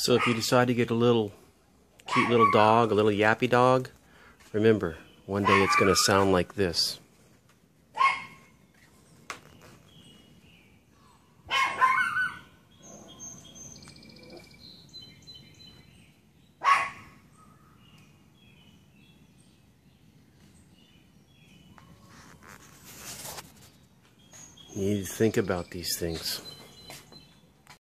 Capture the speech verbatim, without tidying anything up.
So if you decide to get a little cute little dog, a little yappy dog, remember, one day it's going to sound like this. You need to think about these things.